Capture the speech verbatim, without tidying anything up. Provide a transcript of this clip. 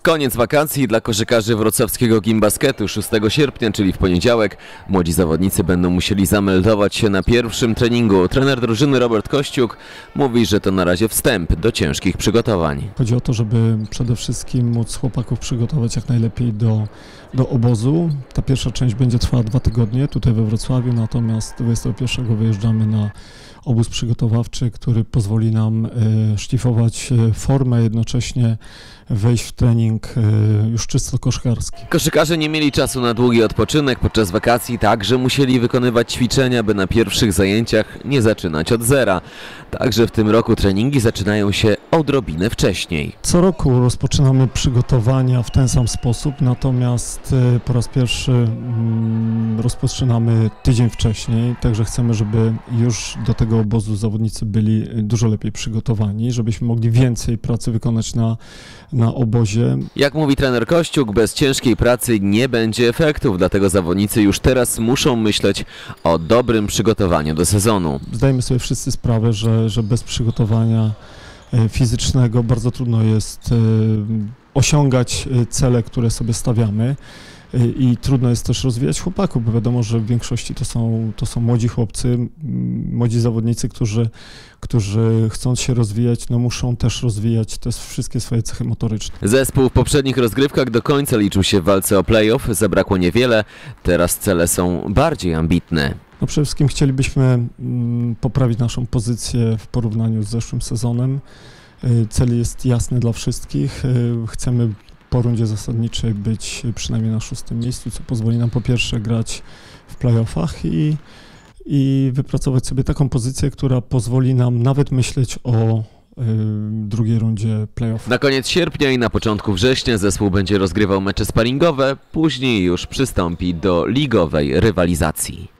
Koniec wakacji dla koszykarzy wrocławskiego Gimbasketu. szóstego sierpnia, czyli w poniedziałek, młodzi zawodnicy będą musieli zameldować się na pierwszym treningu. Trener drużyny Robert Kościuk mówi, że to na razie wstęp do ciężkich przygotowań. Chodzi o to, żeby przede wszystkim móc chłopaków przygotować jak najlepiej do, do obozu. Ta pierwsza część będzie trwała dwa tygodnie tutaj we Wrocławiu, natomiast dwudziestego pierwszego wyjeżdżamy na obóz przygotowawczy, który pozwoli nam e, szlifować formę, jednocześnie wejść w trening e, już czysto koszykarski. Koszykarze nie mieli czasu na długi odpoczynek. Podczas wakacji także musieli wykonywać ćwiczenia, by na pierwszych zajęciach nie zaczynać od zera. Także w tym roku treningi zaczynają się odrobinę wcześniej. Co roku rozpoczynamy przygotowania w ten sam sposób, natomiast e, po raz pierwszy mm, rozpoczynamy tydzień wcześniej, także chcemy, żeby już do tego obozu zawodnicy byli dużo lepiej przygotowani, żebyśmy mogli więcej pracy wykonać na, na obozie. Jak mówi trener Kościuk, bez ciężkiej pracy nie będzie efektów, dlatego zawodnicy już teraz muszą myśleć o dobrym przygotowaniu do sezonu. Zdajemy sobie wszyscy sprawę, że, że bez przygotowania fizycznego bardzo trudno jest osiągać cele, które sobie stawiamy. I trudno jest też rozwijać chłopaków, bo wiadomo, że w większości to są, to są młodzi chłopcy, młodzi zawodnicy, którzy, którzy chcąc się rozwijać, no muszą też rozwijać te wszystkie swoje cechy motoryczne. Zespół w poprzednich rozgrywkach do końca liczył się w walce o play-off, zabrakło niewiele, teraz cele są bardziej ambitne. No przede wszystkim chcielibyśmy poprawić naszą pozycję w porównaniu z zeszłym sezonem. Cel jest jasny dla wszystkich, chcemy po rundzie zasadniczej być przynajmniej na szóstym miejscu, co pozwoli nam po pierwsze grać w play-offach i, i wypracować sobie taką pozycję, która pozwoli nam nawet myśleć o y, drugiej rundzie play-off. Na koniec sierpnia i na początku września zespół będzie rozgrywał mecze sparingowe, później już przystąpi do ligowej rywalizacji.